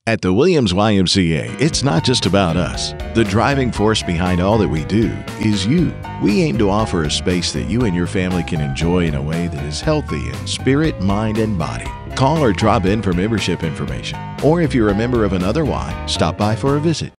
At the Williams YMCA, it's not just about us. The driving force behind all that we do is you. We aim to offer a space that you and your family can enjoy in a way that is healthy in spirit, mind, and body. Call or drop in for membership information. Or if you're a member of another Y, stop by for a visit.